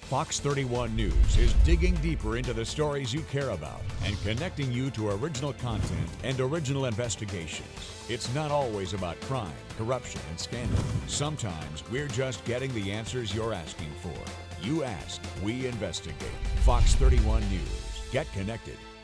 Fox 31 News is digging deeper into the stories you care about and connecting you to original content and original investigations. It's not always about crime, corruption, and scandal. Sometimes we're just getting the answers you're asking for. You ask, we investigate. Fox 31 News. Get connected.